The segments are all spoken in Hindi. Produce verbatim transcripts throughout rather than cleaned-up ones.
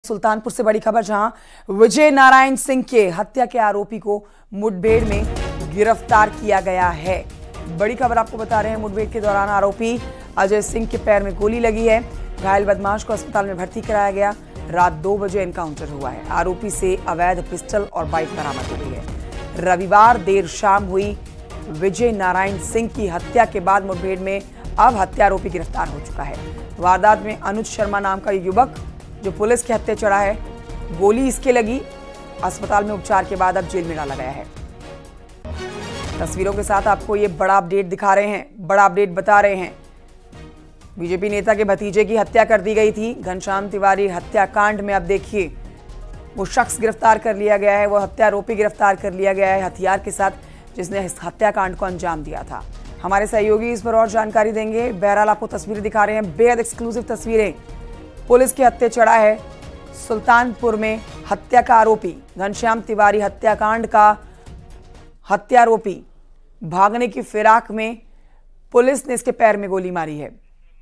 सुल्तानपुर से बड़ी खबर, जहां विजय नारायण सिंह के हत्या के आरोपी को मुठभेड़ में गिरफ्तार किया गया है। बड़ी खबर आपको बता रहे हैं, मुठभेड़ के दौरान आरोपी अजय सिंह के पैर में गोली लगी है। घायल बदमाश को अस्पताल में भर्ती कराया गया। रात दो बजे एनकाउंटर हुआ है। आरोपी से अवैध पिस्टल और बाइक बरामद हो गई है। रविवार देर शाम हुई विजय नारायण सिंह की हत्या के बाद मुठभेड़ में अब हत्यारोपी गिरफ्तार हो चुका है। वारदात में अनुज शर्मा नाम का युवक जो पुलिस के हत्थे चढ़ा है, गोली इसके लगी। अस्पताल में उपचार के बाद अब जेल में डाला गया है। तस्वीरों के साथ आपको ये बड़ा अपडेट दिखा रहे हैं, बड़ा अपडेट बता रहे हैं। बीजेपी नेता के भतीजे की हत्या कर दी गई थी। घनश्याम तिवारी हत्याकांड में अब देखिए वो शख्स गिरफ्तार कर लिया गया है, वो हत्यारोपी गिरफ्तार कर लिया गया है हथियार के साथ, जिसने इस हत्याकांड को अंजाम दिया था। हमारे सहयोगी इस पर और जानकारी देंगे। बहरहाल आपको तस्वीरें दिखा रहे हैं, बेहद एक्सक्लूसिव तस्वीरें। पुलिस के हत्थे चढ़ा है सुल्तानपुर में हत्या का आरोपी। घनश्याम तिवारी हत्याकांड का हत्यारोपी भागने की फिराक में पुलिस ने इसके पैर में गोली मारी है।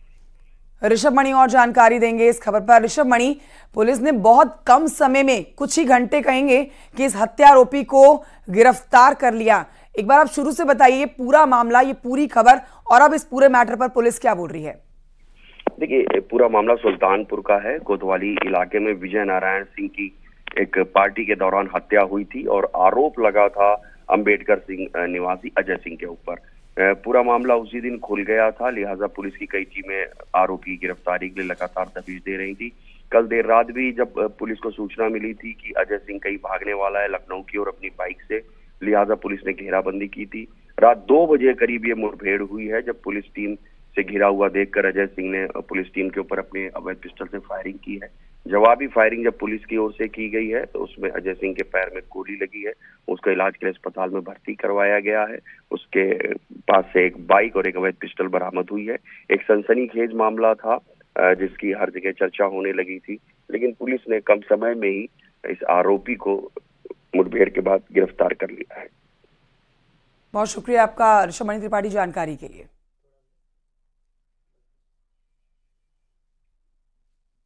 ऋषभ मणि और जानकारी देंगे इस खबर पर। ऋषभ मणि, पुलिस ने बहुत कम समय में, कुछ ही घंटे कहेंगे, कि इस हत्यारोपी को गिरफ्तार कर लिया। एक बार आप शुरू से बताइए पूरा मामला, ये पूरी खबर, और अब इस पूरे मैटर पर पुलिस क्या बोल रही है। देखिए, पूरा मामला सुल्तानपुर का है। कोतवाली इलाके में विजय नारायण सिंह की एक पार्टी के दौरान हत्या हुई थी और आरोप लगा था अंबेडकर सिंह निवासी अजय सिंह के ऊपर। पूरा मामला उसी दिन खुल गया था, लिहाजा पुलिस की कई टीमें आरोपी की गिरफ्तारी के लिए लगातार दबिश दे रही थी। कल देर रात भी जब पुलिस को सूचना मिली थी कि अजय सिंह कहीं भागने वाला है लखनऊ की ओर अपनी बाइक से, लिहाजा पुलिस ने घेराबंदी की थी। रात दो बजे करीब ये मुठभेड़ हुई है, जब पुलिस टीम से घिरा हुआ देखकर अजय सिंह ने पुलिस टीम के ऊपर अपने अवैध पिस्टल से फायरिंग की है। जवाबी फायरिंग जब पुलिस की ओर से की गई है तो उसमें अजय सिंह के पैर में गोली लगी है। उसको इलाज के लिए अस्पताल में भर्ती करवाया गया है। उसके पास से एक बाइक और एक अवैध पिस्टल बरामद हुई है। एक सनसनीखेज मामला था जिसकी हर जगह चर्चा होने लगी थी, लेकिन पुलिस ने कम समय में ही इस आरोपी को मुठभेड़ के बाद गिरफ्तार कर लिया है। बहुत शुक्रिया आपका ऋषभ मणि त्रिपाठी जानकारी के लिए।